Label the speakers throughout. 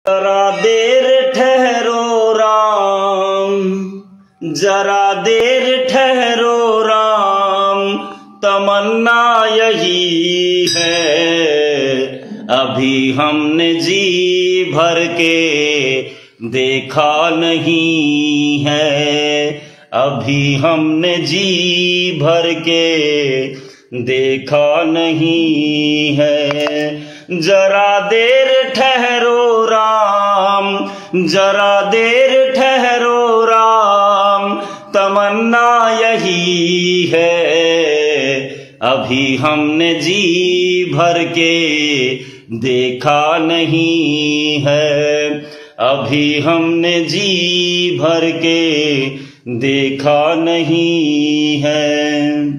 Speaker 1: जरा देर ठहरो राम, जरा देर ठहरो राम, तमन्ना यही है। अभी हमने जी भर के देखा नहीं है, अभी हमने जी भर के देखा नहीं है। जरा देर ठहरो राम, जरा देर ठहरो राम, तमन्ना यही है। अभी हमने जी भर के देखा नहीं है, अभी हमने जी भर के देखा नहीं है।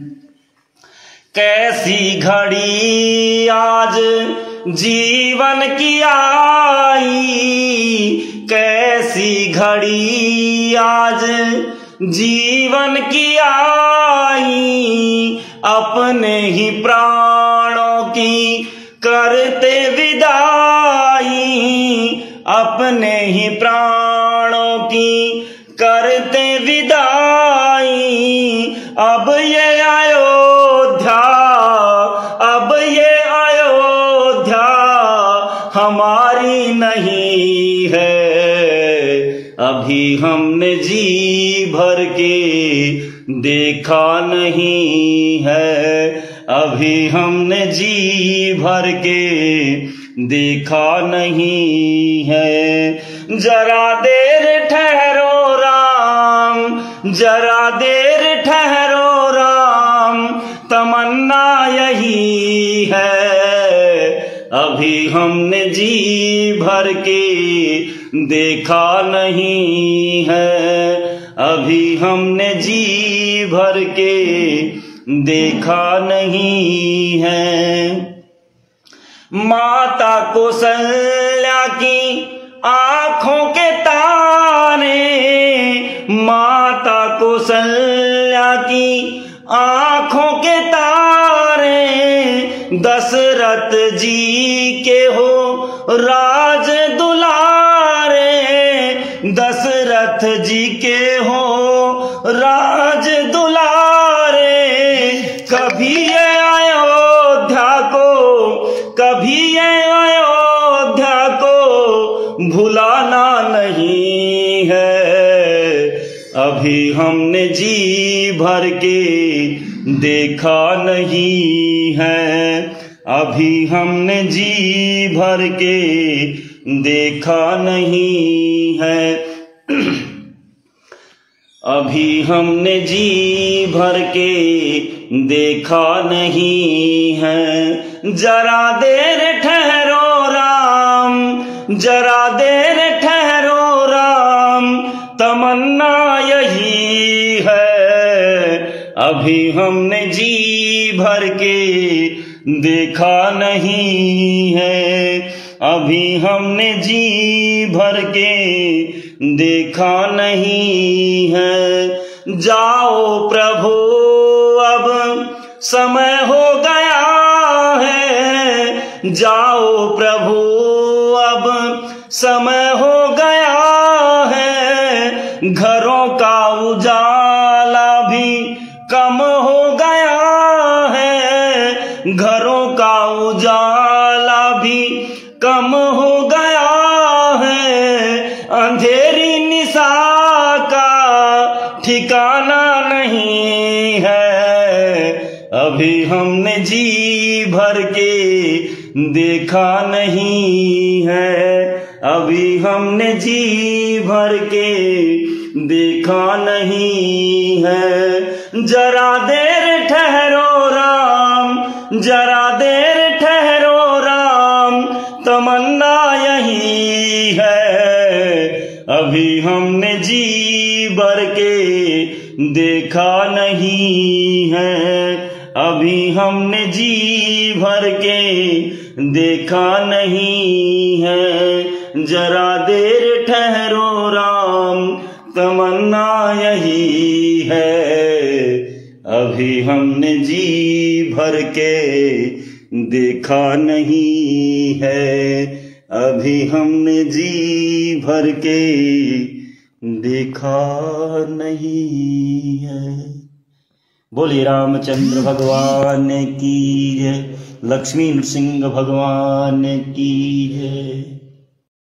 Speaker 1: कैसी घड़ी आज जीवन की आई, कैसी घड़ी आज जीवन की आई, अपने ही प्राणों की करते विदाई, अपने ही प्राणों की करते विदाई। अब ये अयोध्या, अब ये अयोध्या हमारी नहीं है। अभी हमने जी भर के देखा नहीं है, अभी हमने जी भर के देखा नहीं है। जरा देर ठहरो राम, जरा देर ठहरो राम, तमन्ना यही है। अभी हमने जी भर के देखा नहीं है, अभी हमने जी भर के देखा नहीं है। माता कौशल्या की आंखों के तारे, माता कौशल्या की आंखों के तारे, दशरथ जी के हो राज दुलारे, दशरथ जी के हो राज दुलारे। कभी ये अयोध्या को, कभी ये अयोध्या को भुलाना नहीं है। अभी हमने जी भर के देखा नहीं है, अभी हमने जी भर के देखा नहीं है। अभी हमने जी भर के देखा नहीं है। जरा देर ठहरो राम, जरा देर ठहरो राम, तमन्ना यही है। अभी हमने जी भर के देखा नहीं है, अभी हमने जी भर के देखा नहीं है। जाओ प्रभु अब समय हो गया है, जाओ प्रभु अब समय हो गया है। घरों का उजाला भी कम हो गया है, घरों का उजाला भी कम हो गया है। अंधेरी निशा का ठिकाना नहीं है। अभी हमने जी भर के देखा नहीं है, अभी हमने जी भर के देखा नहीं है। जरा देर ठहरो राम, जरा देर ठहरो राम, तमन्ना यही है। अभी हमने जी भर के देखा नहीं है, अभी हमने जी भर के देखा नहीं है। जरा देर ठहरो राम, तमन्ना यही है। अभी हमने जी भर के देखा नहीं है, अभी हमने जी भर के देखा नहीं है। बोले रामचंद्र भगवान की जय, लक्ष्मी नृसिंह भगवान की जय।